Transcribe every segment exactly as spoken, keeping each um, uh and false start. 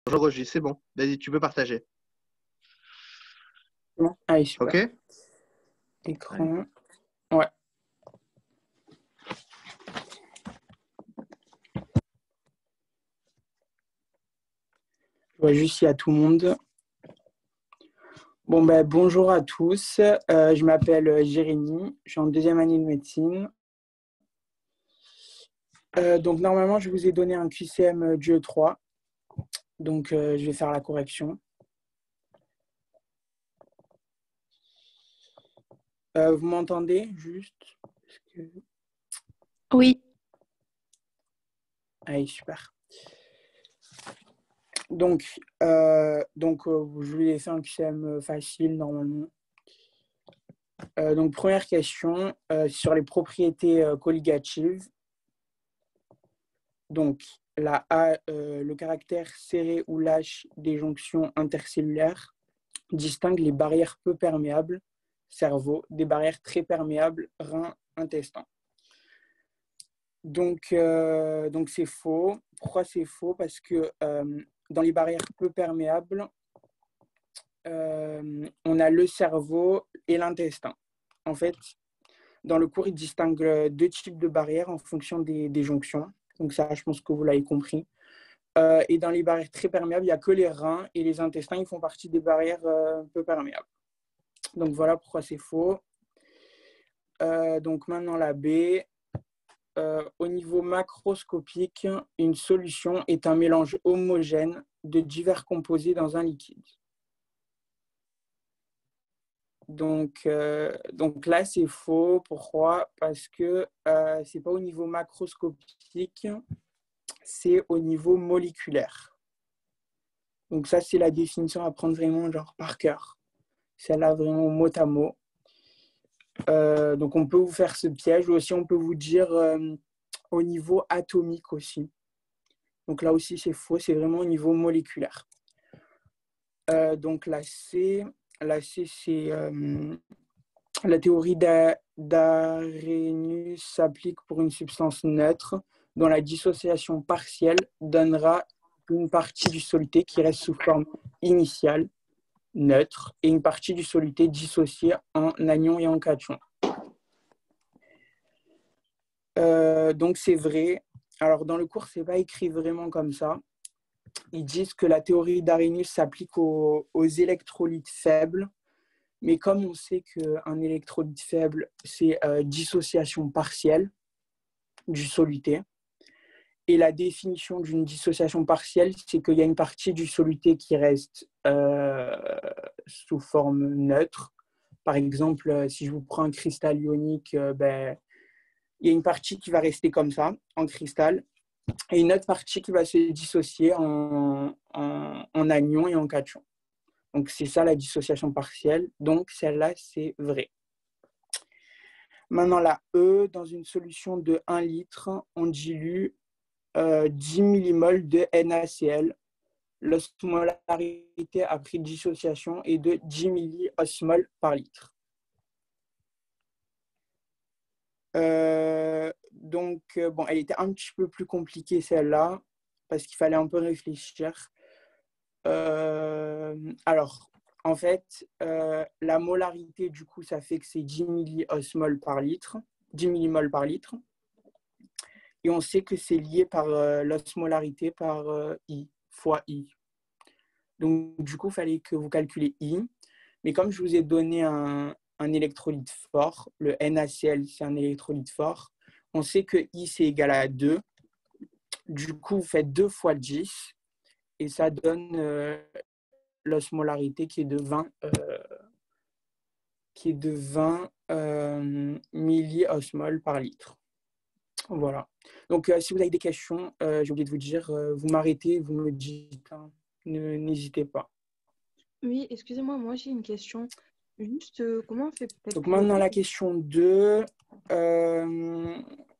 J'enregistre, c'est bon. Vas-y, tu peux partager. Bon. Allez, super. Ok? Écran. Ouais. Je vois juste s'il y a tout le monde. Bon, ben, bonjour à tous. Euh, je m'appelle Jérémy. Je suis en deuxième année de médecine. Euh, donc, normalement, je vous ai donné un Q C M G E trois. Donc, euh, je vais faire la correction. Euh, vous m'entendez juste? que... Oui. Allez, super. Donc, euh, donc euh, je vais laisser un Q C M facile normalement. Euh, donc, première question euh, sur les propriétés euh, colligatives. Donc, la A, euh, le caractère serré ou lâche des jonctions intercellulaires distingue les barrières peu perméables, cerveau, des barrières très perméables, rein, intestin. Donc, euh, donc c'est faux. Pourquoi c'est faux? Parce que euh, dans les barrières peu perméables, euh, on a le cerveau et l'intestin. En fait, dans le cours, il distingue deux types de barrières en fonction des, des jonctions. Donc ça, je pense que vous l'avez compris. Euh, et dans les barrières très perméables, il n'y a que les reins et les intestins, ils font partie des barrières euh, peu perméables. Donc voilà pourquoi c'est faux. Euh, donc maintenant la B. Euh, au niveau macroscopique, une solution est un mélange homogène de divers composés dans un liquide. Donc, euh, donc là, c'est faux. Pourquoi? Parce que euh, ce n'est pas au niveau macroscopique, c'est au niveau moléculaire. Donc ça, c'est la définition à prendre vraiment genre par cœur. Celle-là, vraiment mot à mot. Euh, donc on peut vous faire ce piège. Ou aussi, on peut vous dire euh, au niveau atomique aussi. Donc là aussi, c'est faux. C'est vraiment au niveau moléculaire. Euh, donc la C, la C, c'est euh, la théorie d'Arrhenius s'applique pour une substance neutre dont la dissociation partielle donnera une partie du soluté qui reste sous forme initiale, neutre, et une partie du soluté dissociée en anion et en cation. Euh, donc c'est vrai. Alors dans le cours, c'est pas écrit vraiment comme ça. Ils disent que la théorie d'Arrhenius s'applique aux, aux électrolytes faibles. Mais comme on sait qu'un électrolyte faible, c'est euh, dissociation partielle du soluté. Et la définition d'une dissociation partielle, c'est qu'il y a une partie du soluté qui reste euh, sous forme neutre. Par exemple, si je vous prends un cristal ionique, euh, ben, il y a une partie qui va rester comme ça, en cristal, et une autre partie qui va se dissocier en, en, en anion et en cation. Donc, c'est ça la dissociation partielle. Donc, celle-là, c'est vrai. Maintenant, la E, dans une solution de un litre, on dilue euh, dix millimoles de NaCl. L'osmolarité après dissociation est de dix milliosmoles par litre. Euh, donc, bon, elle était un petit peu plus compliquée celle-là, parce qu'il fallait un peu réfléchir. Euh, alors, en fait, euh, la molarité, du coup, ça fait que c'est dix milliosmoles par litre, dix millimoles par litre. Et on sait que c'est lié par euh, l'osmolarité par euh, I, fois I. Donc, du coup, il fallait que vous calculez I. Mais comme je vous ai donné un, un électrolyte fort, le NaCl, c'est un électrolyte fort, on sait que I, c'est égal à deux. Du coup, vous faites deux fois dix. Et ça donne euh, l'osmolarité qui est de vingt, euh, qui est de vingt euh, milliosmoles par litre. Voilà. Donc, euh, si vous avez des questions, euh, j'ai oublié de vous dire, euh, vous m'arrêtez, vous me dites, hein, ne, n'hésitez pas. Oui, excusez-moi, moi j'ai une question. Juste, euh, comment on fait peut-être Donc, pour le... maintenant, la question deux. Euh,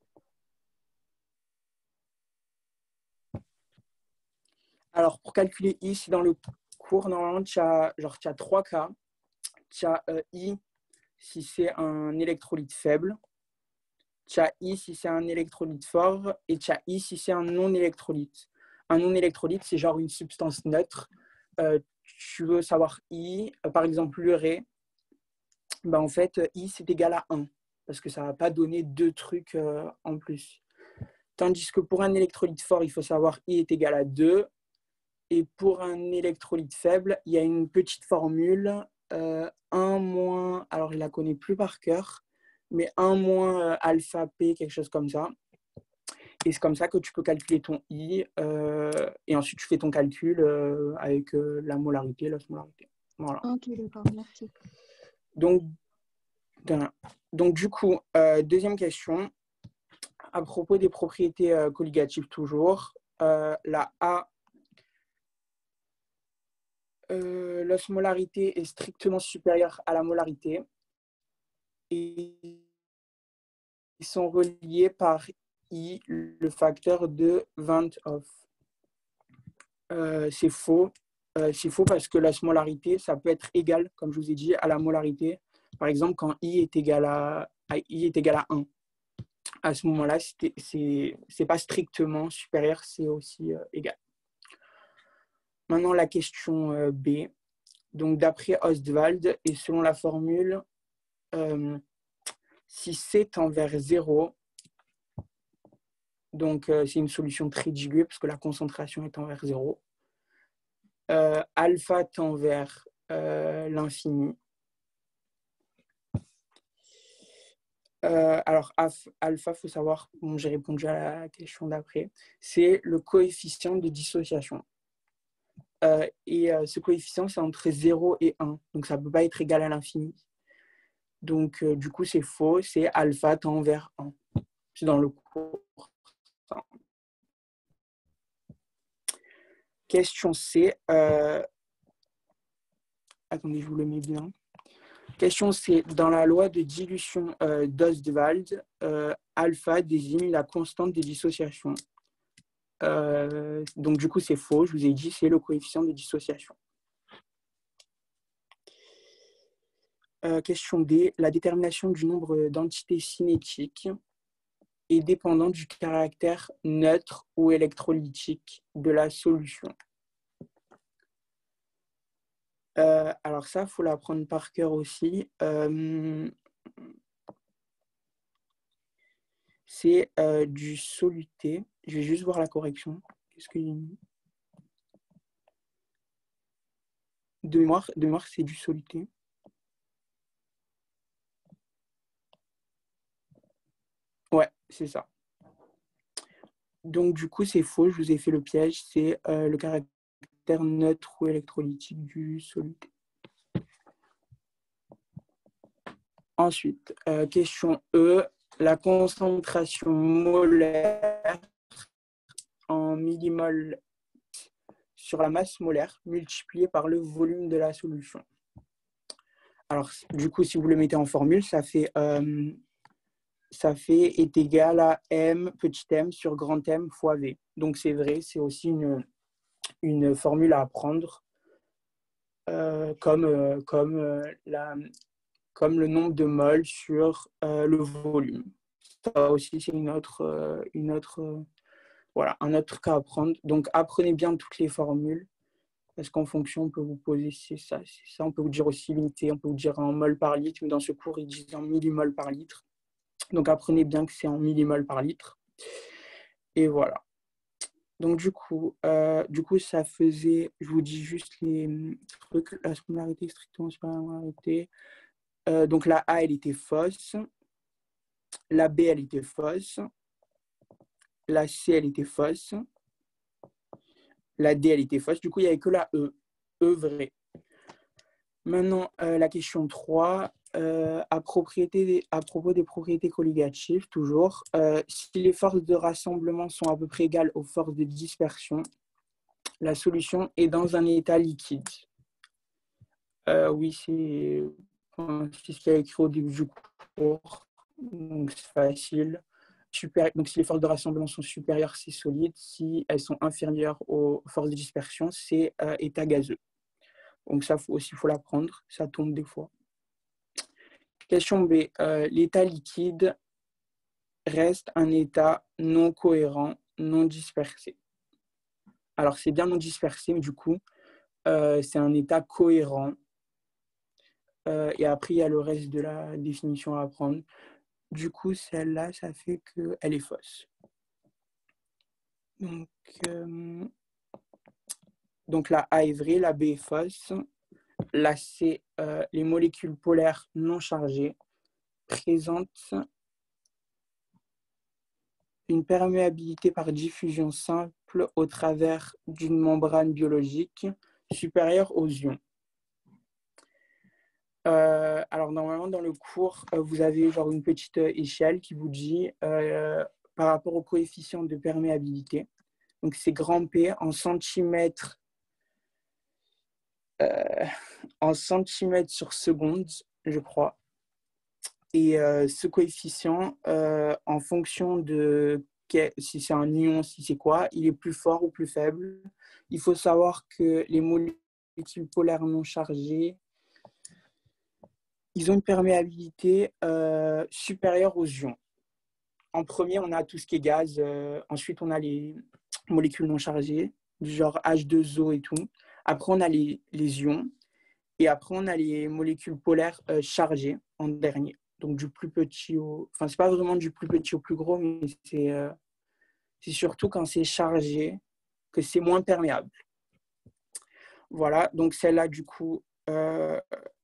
alors, pour calculer I, si dans le cours, normalement, tu as, genre, tu as trois cas. Tu as euh, I si c'est un électrolyte faible. Tu as I si c'est un électrolyte fort et tu as I si c'est un non-électrolyte. un non-électrolyte, c'est genre une substance neutre. Euh, tu veux savoir I, euh, par exemple l'urée, ben en fait, I c'est égal à un, parce que ça ne va pas donner deux trucs euh, en plus. Tandis que pour un électrolyte fort, il faut savoir I est égal à deux. Et pour un électrolyte faible, il y a une petite formule, euh, un moins, alors je ne la connais plus par cœur, mais un moins euh, alpha P, quelque chose comme ça. Et c'est comme ça que tu peux calculer ton I. Euh, et ensuite, tu fais ton calcul euh, avec euh, la molarité, l'osmolarité. Voilà. Ok, d'accord, merci. Donc, donc du coup, euh, deuxième question. À propos des propriétés euh, colligatives toujours, euh, la A, euh, l'osmolarité est strictement supérieure à la molarité. Et ils sont reliés par I, le facteur de Van't Hoff. Euh, c'est faux. Euh, c'est faux parce que l'osmolarité, ça peut être égal, comme je vous ai dit, à la molarité. Par exemple, quand I est égal à, à I est égal à un. À ce moment-là, ce n'est pas strictement supérieur, c'est aussi euh, égal. Maintenant, la question euh, B. Donc, d'après Ostwald, et selon la formule, euh, si C tend vers zéro, donc euh, c'est une solution tridiguée parce que la concentration est envers zéro, euh, alpha tend vers euh, l'infini. Euh, alors, alpha, il faut savoir, bon, j'ai répondu à la question d'après, c'est le coefficient de dissociation. Euh, et euh, ce coefficient, c'est entre zéro et un. Donc, ça ne peut pas être égal à l'infini. Donc, euh, du coup, c'est faux. C'est alpha tend vers un. C'est dans le cours. Question C. Euh... Attendez, je vous le mets bien. Question C. Dans la loi de dilution euh, d'Ostwald, euh, alpha désigne la constante de dissociation. Euh, donc, du coup, c'est faux. Je vous ai dit, c'est le coefficient de dissociation. Euh, question D. La détermination du nombre d'entités cinétiques est dépendante du caractère neutre ou électrolytique de la solution. Euh, alors ça, il faut l'apprendre par cœur aussi. Euh, c'est euh, du soluté. Je vais juste voir la correction. Qu'est-ce que... De mémoire, de mémoire c'est du soluté. Ouais, c'est ça. Donc, du coup, c'est faux. Je vous ai fait le piège. C'est euh, le caractère neutre ou électrolytique du soluté. Ensuite, euh, question E. La concentration molaire en millimol sur la masse molaire multipliée par le volume de la solution. Alors, du coup, si vous le mettez en formule, ça fait, euh, ça fait est égal à M petit m sur grand M fois V. Donc, c'est vrai, c'est aussi une, une formule à apprendre euh, comme, euh, comme, euh, la, comme le nombre de moles sur euh, le volume. Ça aussi, c'est une autre, euh, une autre, euh, voilà, un autre cas à prendre. Donc, apprenez bien toutes les formules. Parce qu'en fonction, on peut vous poser, c'est ça, c'est ça. On peut vous dire aussi l'unité, on peut vous dire en mol par litre, mais dans ce cours, ils disent en millimol par litre. Donc, apprenez bien que c'est en millimol par litre. Et voilà. Donc, du coup, euh, du coup, ça faisait, je vous dis juste les trucs, la similarité strictement supérieure à la molarité. Euh, donc, la A, elle était fausse. La B, elle était fausse. La C, elle était fausse. La D, elle était fausse. Du coup, il n'y avait que la E. E vrai. Maintenant, euh, la question trois, euh, à, propriété, à propos des propriétés colligatives, toujours, euh, si les forces de rassemblement sont à peu près égales aux forces de dispersion, la solution est dans un état liquide. Euh, oui, c'est ce qu'il y a écrit au début du cours, donc c'est facile. Super, donc si les forces de rassemblement sont supérieures, c'est solide. Si elles sont inférieures aux forces de dispersion, c'est euh, état gazeux. Donc ça faut aussi, il faut l'apprendre, ça tombe des fois. Question B. Euh, l'état liquide reste un état non cohérent, non dispersé. Alors, c'est bien non dispersé, mais du coup, euh, c'est un état cohérent. Euh, et après, il y a le reste de la définition à apprendre. Du coup, celle-là, ça fait qu'elle est fausse. Donc, euh, donc la A est vraie, la B est fausse. La C, euh, les molécules polaires non chargées présentent une perméabilité par diffusion simple au travers d'une membrane biologique supérieure aux ions. Euh, alors, normalement, dans le cours, euh, vous avez genre une petite euh, échelle qui vous dit euh, par rapport au coefficient de perméabilité. Donc, c'est grand P en centimètres, euh, en centimètres sur seconde, je crois. Et euh, ce coefficient, euh, en fonction de si c'est un ion, si c'est quoi, il est plus fort ou plus faible. Il faut savoir que les molécules polaires non chargées, ils ont une perméabilité euh, supérieure aux ions. En premier, on a tout ce qui est gaz. Euh, ensuite, on a les molécules non chargées, du genre H deux O et tout. Après, on a les, les ions. Et après, on a les molécules polaires euh, chargées en dernier. Donc, du plus petit au... Enfin, c'est pas vraiment du plus petit au plus gros, mais c'est, euh, c'est surtout quand c'est chargé que c'est moins perméable. Voilà. Donc, celle-là, du coup... Euh...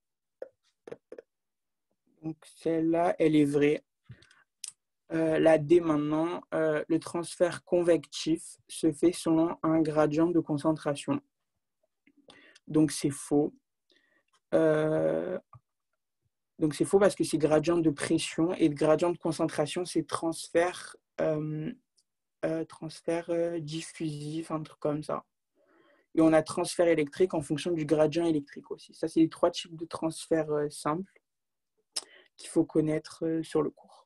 Donc, celle-là, elle est vraie. Euh, la D maintenant, euh, le transfert convectif se fait selon un gradient de concentration. Donc, c'est faux. Euh, donc, c'est faux parce que c'est gradient de pression et de gradient de concentration, c'est transfert, euh, euh, transfert euh, diffusif, un truc comme ça. Et on a transfert électrique en fonction du gradient électrique aussi. Ça, c'est les trois types de transfert euh, simples qu'il faut connaître euh, sur le cours.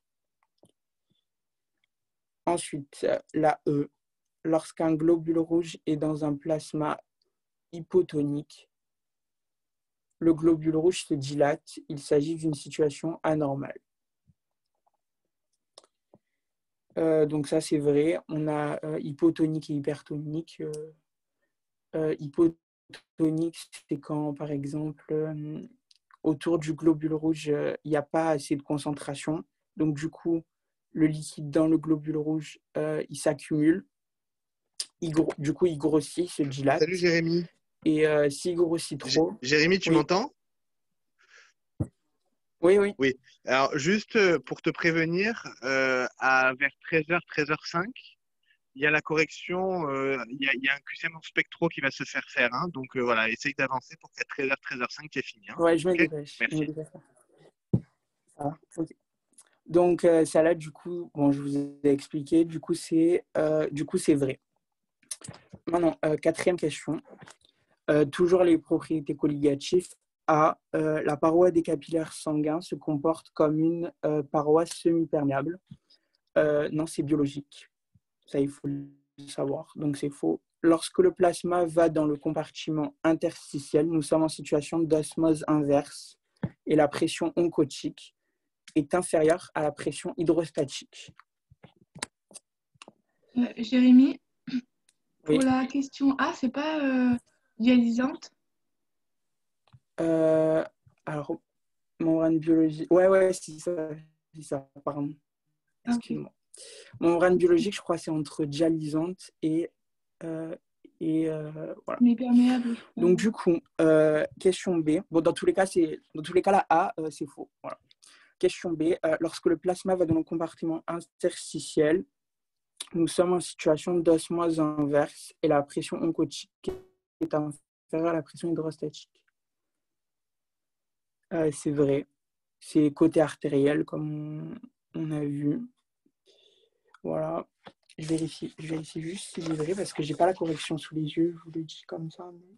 Ensuite, la E. Lorsqu'un globule rouge est dans un plasma hypotonique, le globule rouge se dilate. Il s'agit d'une situation anormale. Euh, donc ça, c'est vrai. On a euh, hypotonique et hypertonique. Euh, euh, hypotonique, c'est quand, par exemple, euh, autour du globule rouge, il euh, n'y a pas assez de concentration. Donc, du coup, le liquide dans le globule rouge, euh, il s'accumule. Il, du coup, il grossit, il se dilate. Salut Jérémy. Et euh, s'il grossit trop... Jérémy, tu oui. m'entends? Oui, oui. Oui. Alors, juste pour te prévenir, euh, à vers treize heures, treize heures cinq, il y a la correction, euh, il, y a, il y a un Q C M en spectro qui va se faire faire. Hein, donc, euh, voilà, essaye d'avancer pour qu'à treize heures, treize heures cinq, tu aies fini. Hein. Ouais, je me Okay. dépêche. Merci. Je me dépêche. Ah, okay. Donc, euh, ça là, du coup, bon, je vous ai expliqué. Du coup, c'est euh, du coup, c'est vrai. Maintenant, euh, quatrième question. Euh, toujours les propriétés colligatives. A. Euh, la paroi des capillaires sanguins se comporte comme une euh, paroi semi-perméable. Euh, non, c'est biologique. Ça, il faut le savoir. Donc, c'est faux. Lorsque le plasma va dans le compartiment interstitiel, nous sommes en situation d'osmose inverse et la pression oncotique est inférieure à la pression hydrostatique. Euh, Jérémy, pour Oui. la question A, c'est pas euh, dialysante? Euh, alors, membrane biologique. Ouais, ouais, c'est ça. C'est ça, pardon. Excuse-moi. Okay. Membrane biologique, je crois, c'est entre dialysante et. Euh, et euh, voilà. Mais perméable. Donc, du coup, euh, question B. Bon, dans tous les cas, c'est, dans tous les cas la A, euh, c'est faux. Voilà. Question B. Euh, lorsque le plasma va dans le compartiment interstitiel, nous sommes en situation d'osmose inverse et la pression oncotique est inférieure à la pression hydrostatique. Euh, c'est vrai. C'est côté artériel, comme on, on a vu. Voilà. Je vérifie, je vérifie juste si c'est vrai parce que je n'ai pas la correction sous les yeux. Je vous le dis comme ça. Mais...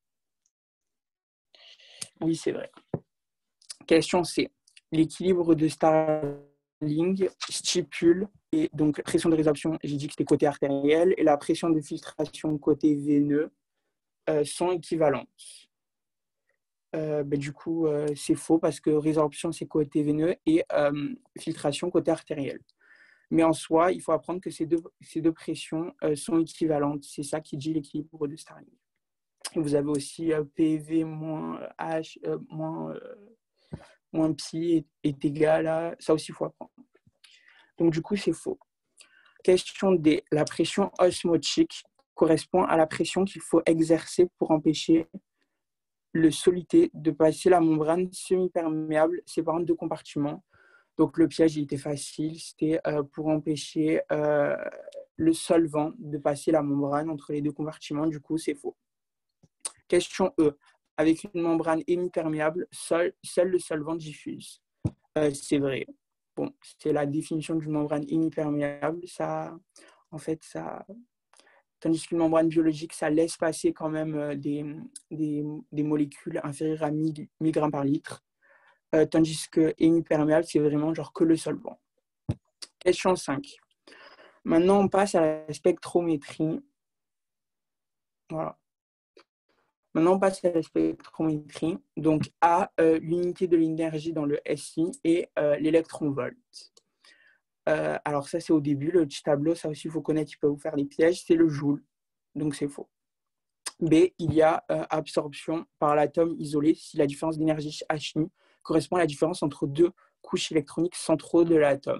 oui, c'est vrai. Question C. L'équilibre de Starling stipule, et donc pression de résorption, j'ai dit que c'était côté artériel, et la pression de filtration côté veineux euh, sont équivalentes. Euh, ben, du coup, euh, c'est faux parce que résorption, c'est côté veineux et euh, filtration côté artériel. Mais en soi, il faut apprendre que ces deux, ces deux pressions euh, sont équivalentes. C'est ça qui dit l'équilibre de Starling. Et vous avez aussi euh, P V moins H euh, moins, euh, moins pi est, est égal à... Ça aussi, il faut apprendre. Donc, du coup, c'est faux. Question D. La pression osmotique correspond à la pression qu'il faut exercer pour empêcher le soluté de passer la membrane semi-perméable séparant deux compartiments. Donc, le piège, il était facile. C'était euh, pour empêcher euh, le solvant de passer la membrane entre les deux compartiments. Du coup, c'est faux. Question E. Avec une membrane hémiperméable, seul, seul le solvant diffuse. Euh, c'est vrai. Bon, c'est la définition d'une membrane hémiperméable. Ça, en fait, ça... Tandis qu'une membrane biologique, ça laisse passer quand même des, des, des molécules inférieures à mille milligrammes par litre. Euh, tandis que hémiperméable, c'est vraiment genre que le solvant. Question cinq. Maintenant, on passe à la spectrométrie. Voilà. Maintenant, on passe à la spectrométrie. Donc, A, euh, l'unité de l'énergie dans le S I et euh, l'électron-volt. Euh, alors, ça, c'est au début. Le petit tableau, ça aussi, il faut connaître, il peut vous faire des pièges. C'est le joule. Donc, c'est faux. B, il y a euh, absorption par l'atome isolé si la différence d'énergie H nu correspond à la différence entre deux couches électroniques centraux de l'atome.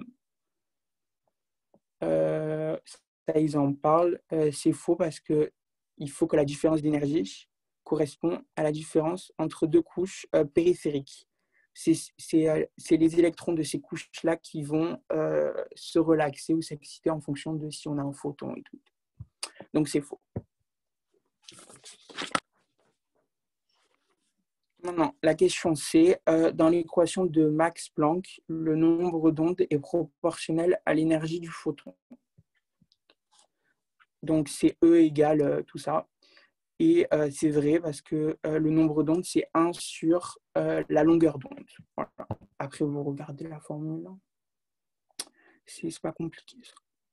Euh, ça, ils en parlent. Euh, c'est faux parce qu'il faut que la différence d'énergie correspond à la différence entre deux couches euh, périphériques. C'est, c'est, euh, c'est les électrons de ces couches-là qui vont euh, se relaxer ou s'exciter en fonction de si on a un photon et tout. Donc, c'est faux. Maintenant, la question C. Euh, dans l'équation de Max Planck, le nombre d'ondes est proportionnel à l'énergie du photon. Donc, c'est E égale euh, tout ça. Et euh, c'est vrai parce que euh, le nombre d'ondes, c'est un sur euh, la longueur d'onde. Voilà. Après, vous regardez la formule. C'est, c'est pas compliqué, ça.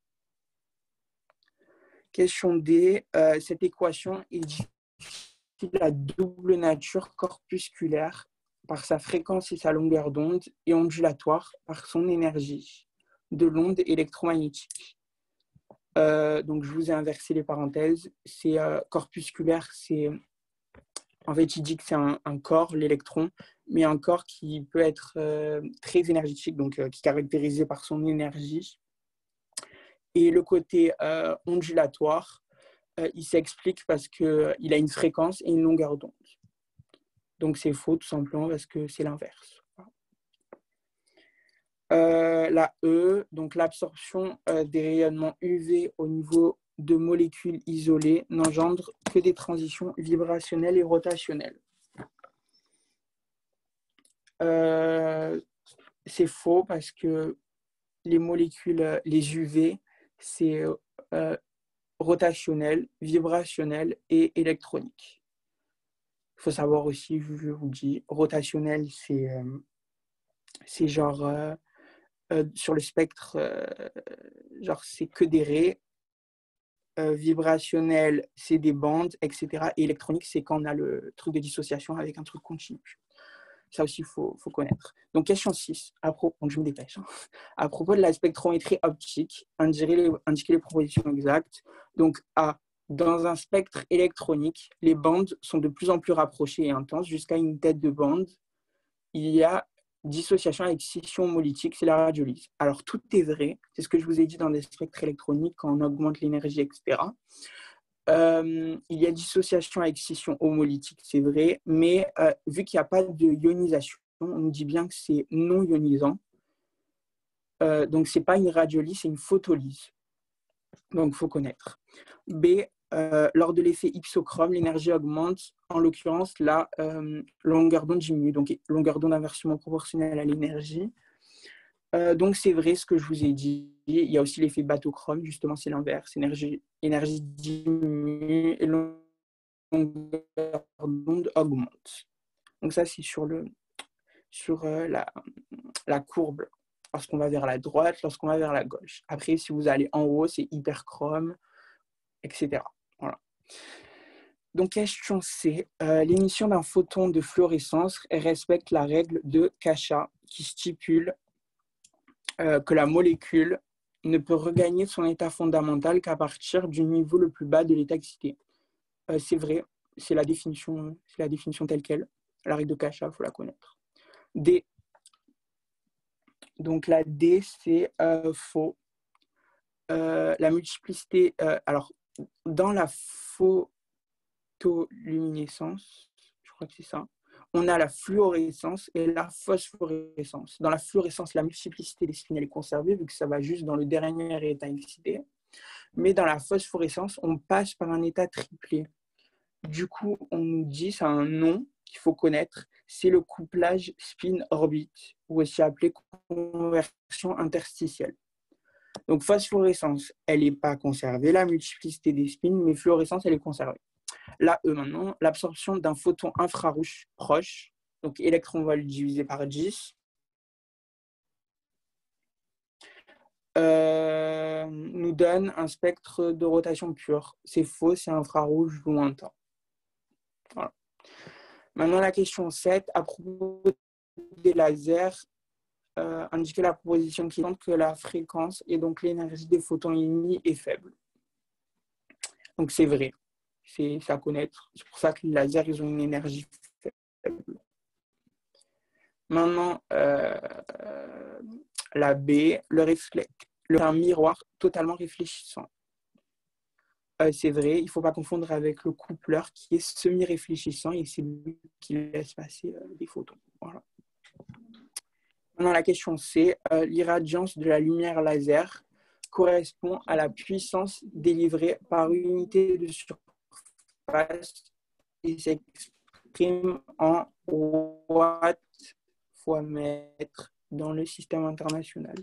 Question D. Euh, cette équation est difficile à double nature corpusculaire par sa fréquence et sa longueur d'onde et ondulatoire par son énergie de l'onde électromagnétique. Euh, donc, je vous ai inversé les parenthèses. C'est euh, corpusculaire, c'est... En fait, il dit que c'est un, un corps, l'électron, mais un corps qui peut être euh, très énergétique, donc euh, qui est caractérisé par son énergie. Et le côté euh, ondulatoire, euh, il s'explique parce qu'il a une fréquence et une longueur d'onde. Donc, c'est faux, tout simplement, parce que c'est l'inverse. Euh, la E, donc l'absorption euh, des rayonnements U V au niveau de molécules isolées n'engendre que des transitions vibrationnelles et rotationnelles. Euh, c'est faux parce que les molécules, les U V, c'est euh, rotationnel, vibrationnel et électronique. Il faut savoir aussi, je vous dis, rotationnel, c'est, euh, c'est genre euh, euh, sur le spectre, euh, genre c'est que des raies. Euh, vibrationnel, c'est des bandes, et cetera. Et électronique, c'est quand on a le truc de dissociation avec un truc continu. Ça aussi, il faut, faut connaître. Donc, question six, à propos, donc je me dépêche. Hein. À propos de la spectrométrie optique, indiquer les, indiquer les propositions exactes. Donc, A, dans un spectre électronique, les bandes sont de plus en plus rapprochées et intenses jusqu'à une tête de bande. Il y a dissociation avec scission homolytique, c'est la radiolyse. Alors, tout est vrai. C'est ce que je vous ai dit dans des spectres électroniques, quand on augmente l'énergie, et cetera. Euh, il y a dissociation avec scission homolytique, c'est vrai, mais euh, vu qu'il n'y a pas de ionisation, on nous dit bien que c'est non ionisant. Euh, donc, ce n'est pas une radiolyse, c'est une photolyse. Donc, il faut connaître. B, euh, lors de l'effet ipsochrome, l'énergie augmente. En l'occurrence, la euh, longueur d'onde diminue. Donc, longueur d'onde inversement proportionnelle à l'énergie. Euh, donc, c'est vrai ce que je vous ai dit. Il y a aussi l'effet bateau-chrome. Justement, c'est l'inverse. Énergie, énergie diminue et longueur d'onde augmente. Donc, ça, c'est sur, le, sur euh, la, la courbe. Lorsqu'on va vers la droite, lorsqu'on va vers la gauche. Après, si vous allez en haut, c'est hyperchrome, et cetera. Voilà. Donc, question C. Euh, l'émission d'un photon de fluorescence respecte la règle de Kasha qui stipule euh, que la molécule ne peut regagner son état fondamental qu'à partir du niveau le plus bas de l'état excité. Euh, c'est vrai, c'est la définition, c'est la définition telle quelle. La règle de Kasha, il faut la connaître. D. Donc la D, c'est euh, faux. Euh, la multiplicité, euh, alors dans la photoluminescence, je crois que c'est ça, on a la fluorescence et la phosphorescence. Dans la fluorescence, la multiplicité des spins est conservée vu que ça va juste dans le dernier état excité. Mais dans la phosphorescence, on passe par un état triplé. Du coup, on nous dit, c'est un nom qu'il faut connaître, c'est le couplage spin-orbite, ou aussi appelé conversion interstitielle. Donc, phosphorescence, elle n'est pas conservée, la multiplicité des spins, mais fluorescence, elle est conservée. Là, E maintenant, l'absorption d'un photon infrarouge proche, donc électron-volt divisé par dix, euh, nous donne un spectre de rotation pure. C'est faux, c'est infrarouge lointain. Voilà. Maintenant, la question sept, à propos des lasers, euh, indiquer la proposition qui montre que la fréquence et donc l'énergie des photons émis est faible. Donc, c'est vrai, c'est à connaître. C'est pour ça que les lasers, ils ont une énergie faible. Maintenant, euh, la B, le réflexe, le, un miroir totalement réfléchissant. Euh, c'est vrai, il ne faut pas confondre avec le coupleur qui est semi-réfléchissant et c'est lui qui laisse passer euh, des photons. Voilà. Maintenant, la question C, euh, l'irradiance de la lumière laser correspond à la puissance délivrée par unité de surface et s'exprime en watts fois mètre dans le système international.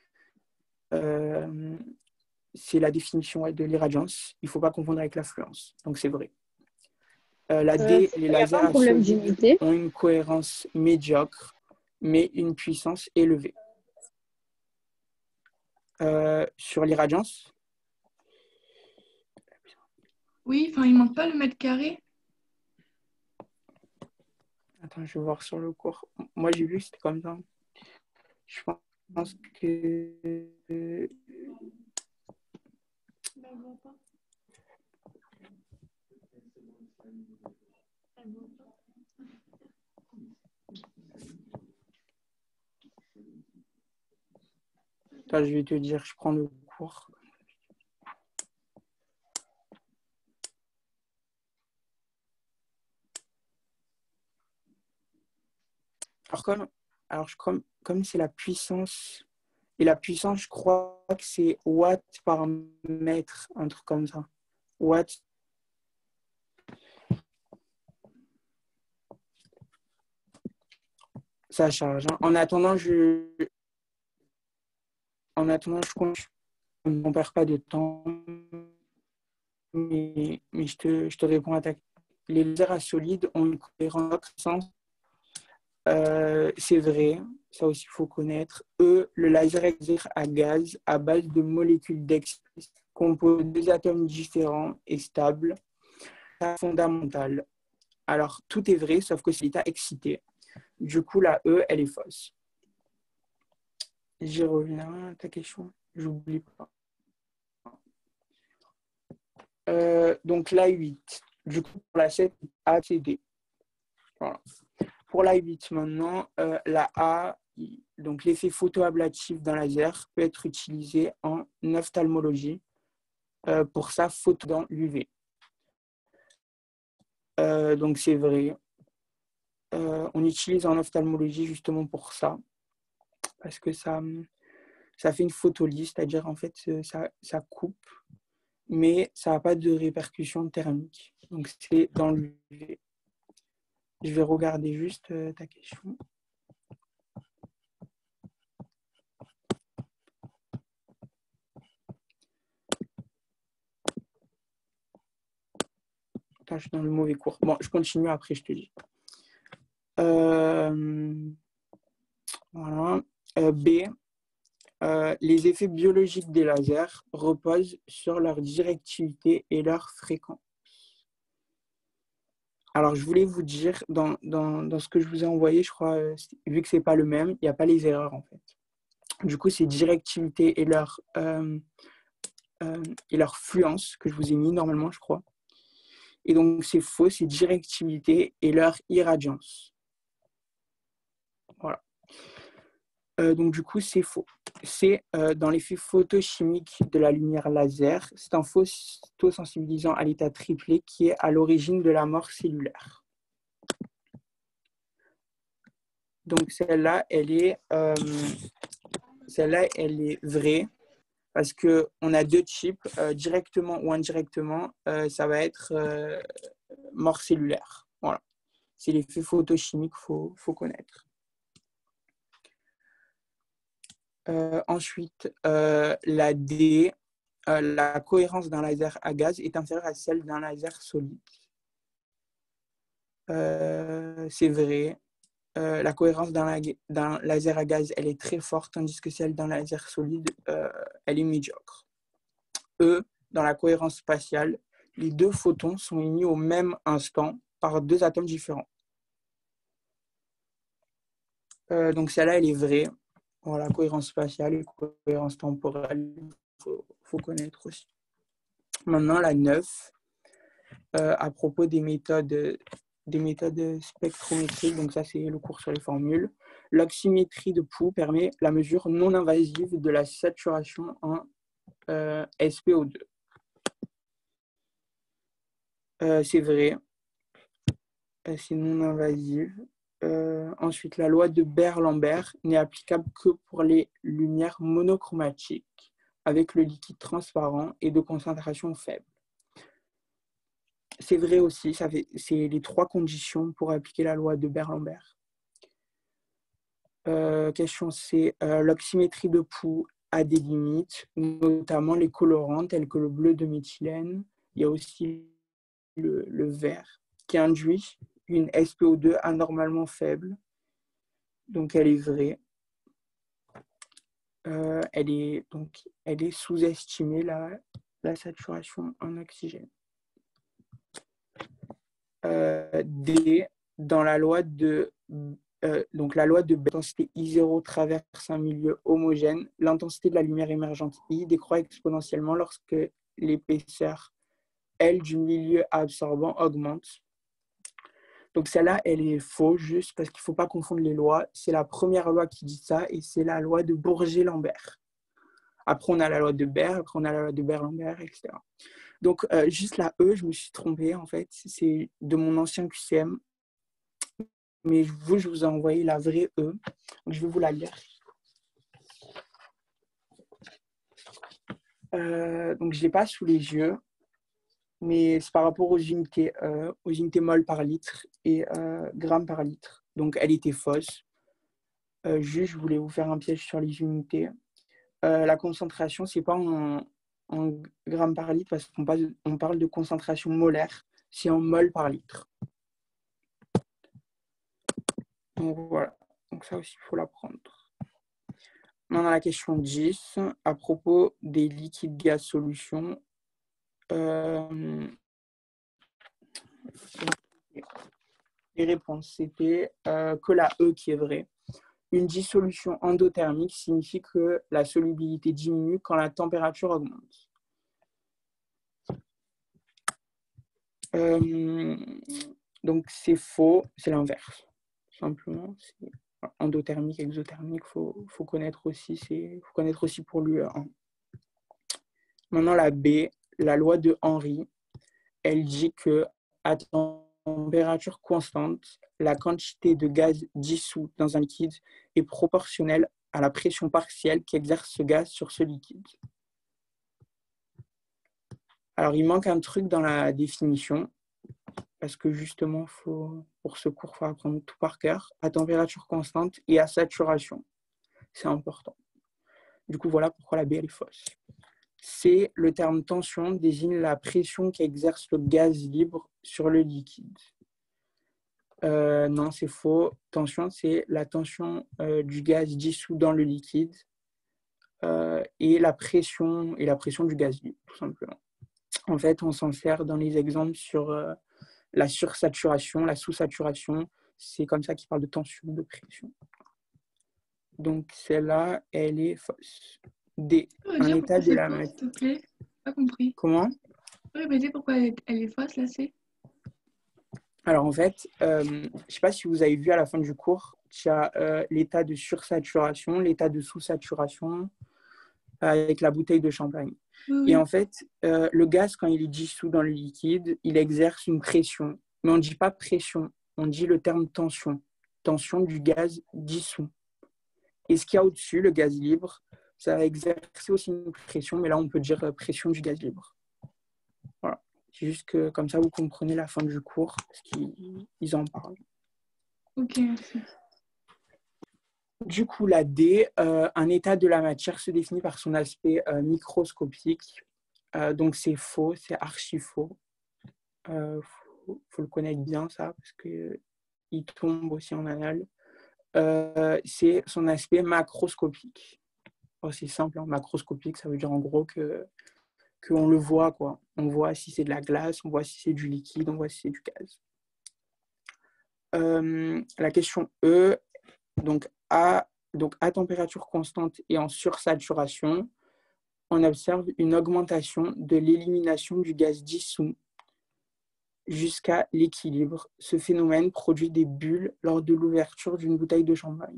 Euh, c'est la définition ouais, de l'irradiance. Il ne faut pas confondre avec l'affluence. Donc, c'est vrai. Euh, la D, euh, les lasers à solide ont une cohérence médiocre, mais une puissance élevée. Euh, sur l'irradiance. Oui, enfin, il ne manque pas le mètre carré. Attends, je vais voir sur le cours. Moi, j'ai vu que c'était comme ça. Je pense que... Attends, je vais te dire, je prends le cours. Alors, comme, alors comme, comme c'est la puissance, et la puissance, je crois que c'est watts par mètre, un truc comme ça. Watts. Ça charge. Hein. En attendant, je... En attendant, je compte. Je ne perds pas de temps. Mais, mais je, te, je te réponds à ta question. Les lasers à solide ont une cohérence. Euh, c'est vrai, ça aussi il faut connaître. E, le laser à gaz à base de molécules d'excité composent deux atomes différents et stables. C'est fondamental. Alors tout est vrai, sauf que c'est l'état excité. Du coup, la E, elle est fausse. J'y reviens à ta question, j'oublie pas. Euh, donc la huit. Du coup, pour la sept, A, C, D. Voilà. Pour la huit maintenant, euh, la A, donc l'effet photoablatif d'un laser peut être utilisé en ophtalmologie euh, pour sa photo dans l'U V. Euh, donc c'est vrai. Euh, on utilise en ophtalmologie justement pour ça, parce que ça, ça fait une photolyse, c'est-à-dire en fait ça, ça coupe, mais ça n'a pas de répercussions thermiques. Donc c'est dans l'U V. Je vais regarder juste euh, ta question. Attends, je suis dans le mauvais cours. Bon, je continue après, je te dis. Euh, voilà. Euh, B. Euh, les effets biologiques des lasers reposent sur leur directivité et leur fréquence. Alors, je voulais vous dire, dans, dans, dans ce que je vous ai envoyé, je crois, euh, vu que ce n'est pas le même, il n'y a pas les erreurs, en fait. Du coup, c'est directivité et leur, euh, euh, et leur fluence que je vous ai mis normalement, je crois. Et donc, c'est faux, c'est directivité et leur irradiance. Voilà. Euh, donc, du coup, c'est faux. C'est euh, dans l'effet photochimique de la lumière laser. C'est un photosensibilisant à l'état triplé qui est à l'origine de la mort cellulaire. Donc, celle-là, elle est, euh, celle-là, elle est vraie parce qu'on a deux chips, euh, directement ou indirectement, euh, ça va être euh, mort cellulaire. Voilà. C'est l'effet photochimique qu'il faut, faut connaître. Euh, ensuite, euh, la D, euh, la cohérence d'un laser à gaz est inférieure à celle d'un laser solide. Euh, c'est vrai. Euh, la cohérence d'un, d'un laser à gaz, elle est très forte, tandis que celle d'un laser solide, euh, elle est médiocre. E, dans la cohérence spatiale, les deux photons sont émis au même instant par deux atomes différents. Euh, donc celle-là, elle est vraie. Voilà, cohérence spatiale et cohérence temporelle, il faut, faut connaître aussi. Maintenant, la neuf, euh, à propos des méthodes, des méthodes spectrométriques, donc ça, c'est le cours sur les formules. L'oxymétrie de Pou permet la mesure non invasive de la saturation en euh, S p O deux. Euh, c'est vrai, euh, c'est non invasive. Euh, ensuite, la loi de Beer-Lambert n'est applicable que pour les lumières monochromatiques avec le liquide transparent et de concentration faible. C'est vrai aussi, ça fait, c'est les trois conditions pour appliquer la loi de Beer-Lambert. Euh, question C, euh, l'oxymétrie de Pou a des limites, notamment les colorants tels que le bleu de méthylène. Il y a aussi le, le vert qui induit une S p O deux anormalement faible. Donc, elle est vraie. Euh, elle est, donc, elle est sous-estimée, la, la saturation en oxygène. Euh, D, dans la loi de, euh, donc la loi de l'intensité I zéro traverse un milieu homogène, l'intensité de la lumière émergente I décroît exponentiellement lorsque l'épaisseur L du milieu absorbant augmente. Donc celle-là, elle est fausse, juste parce qu'il ne faut pas confondre les lois. C'est la première loi qui dit ça et c'est la loi de Bourget-Lambert. Après, on a la loi de Beer, après, on a la loi de Beer-Lambert, et cetera. Donc, euh, juste la E, je me suis trompée, en fait. C'est de mon ancien Q C M. Mais vous, je vous ai envoyé la vraie E. Donc, je vais vous la lire. Euh, donc, je ne l'ai pas sous les yeux. Mais c'est par rapport aux unités, euh, aux unités mol par litre et euh, grammes par litre. Donc, elle était fausse. Euh, juste, je voulais vous faire un piège sur les unités. Euh, la concentration, ce n'est pas en, en grammes par litre parce qu'on parle, on parle de concentration molaire. C'est en mol par litre. Donc, voilà. Donc, ça aussi, il faut l'apprendre. Maintenant, la question dix, à propos des liquides gaz solutions. Euh, les réponses, c'était euh, que la E qui est vraie. Une dissolution endothermique signifie que la solubilité diminue quand la température augmente. Euh, donc, c'est faux, c'est l'inverse. Simplement, c'est endothermique, exothermique, il faut, faut connaître aussi, c'est, faut connaître aussi pour l'U E un. Maintenant, la B, la loi de Henry, elle dit que à température constante, la quantité de gaz dissous dans un liquide est proportionnelle à la pression partielle qu'exerce ce gaz sur ce liquide. Alors, il manque un truc dans la définition, parce que justement, faut, pour ce cours, il faut apprendre tout par cœur, à température constante et à saturation. C'est important. Du coup, voilà pourquoi la B, elle est fausse. C'est le terme tension désigne la pression qu'exerce le gaz libre sur le liquide. Euh, non, c'est faux. Tension, c'est la tension euh, du gaz dissous dans le liquide euh, et la pression et la pression du gaz libre, tout simplement. En fait, on s'en sert dans les exemples sur euh, la sursaturation, la sous-saturation. C'est comme ça qu'ils parlent de tension, de pression. Donc, celle-là, elle est fausse. D. Tu peux Un dire état pourquoi de c'est la faux, matière. s'il te plaît? J'ai pas compris. Comment? Tu peux répéter pourquoi elle est, elle est fausse, là, c'est? Alors, en fait, euh, je ne sais pas si vous avez vu à la fin du cours, il y a euh, l'état de sursaturation, l'état de sous-saturation avec la bouteille de champagne. Oui, Et oui. en fait, euh, le gaz, quand il est dissous dans le liquide, il exerce une pression. Mais on ne dit pas pression, on dit le terme tension. Tension du gaz dissous. Et ce qu'il y a au-dessus, le gaz libre, ça va exercer aussi une pression, mais là, on peut dire pression du gaz libre. Voilà. C'est juste que comme ça, vous comprenez la fin du cours, parce qu'ils ils en parlent. Ok, merci. Du coup, la D, euh, un état de la matière se définit par son aspect euh, microscopique. Euh, donc, c'est faux, c'est archi faux. Il euh, faut, faut le connaître bien, ça, parce qu'il tombe aussi en anal. Euh, c'est son aspect macroscopique. Oh, c'est simple, hein. Macroscopique, ça veut dire en gros que qu'on le voit, quoi. On voit si c'est de la glace, on voit si c'est du liquide, on voit si c'est du gaz. Euh, la question E, donc à, donc à température constante et en sursaturation, on observe une augmentation de l'élimination du gaz dissous jusqu'à l'équilibre. Ce phénomène produit des bulles lors de l'ouverture d'une bouteille de champagne.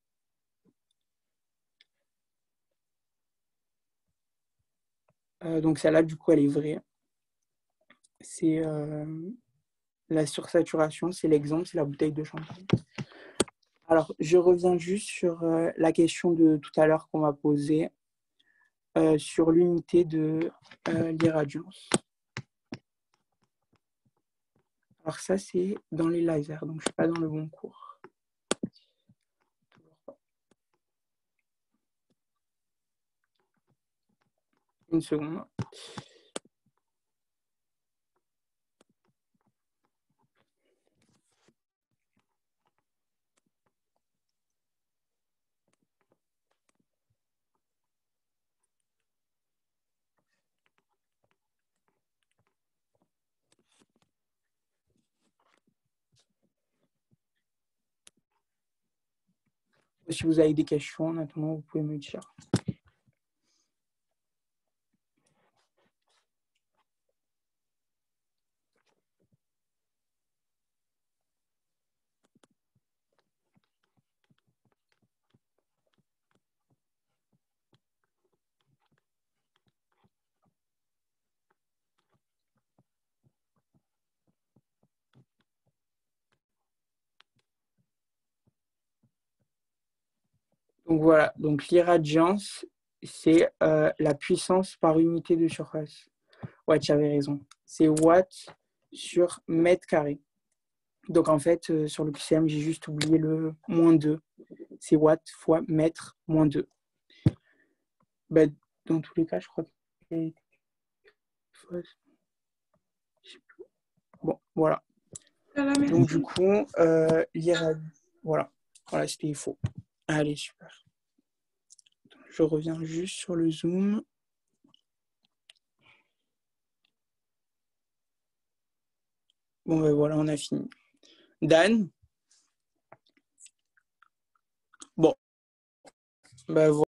Euh, donc celle-là, du coup, elle est vraie. C'est euh, la sursaturation, c'est l'exemple, c'est la bouteille de champagne. Alors, je reviens juste sur euh, la question de tout à l'heure qu'on m'a posée euh, sur l'unité de euh, l'irradiance. Alors ça, c'est dans les lasers, donc je ne suis pas dans le bon cours. Une seconde. Si vous avez des questions, en attendant, vous pouvez me dire. Donc voilà, donc l'irradiance, c'est euh, la puissance par unité de surface. Ouais, tu avais raison. C'est watts sur mètre carré. Donc en fait, euh, sur le Q C M, j'ai juste oublié le moins deux. C'est watts fois mètre moins deux. Ben, dans tous les cas, je crois que... Bon, voilà. Voilà, Donc merci. du coup, euh, l'irradiance... Voilà, voilà c'était faux. Allez, super. Je reviens juste sur le Zoom. Bon, ben voilà, on a fini. Dan? Bon, ben voilà.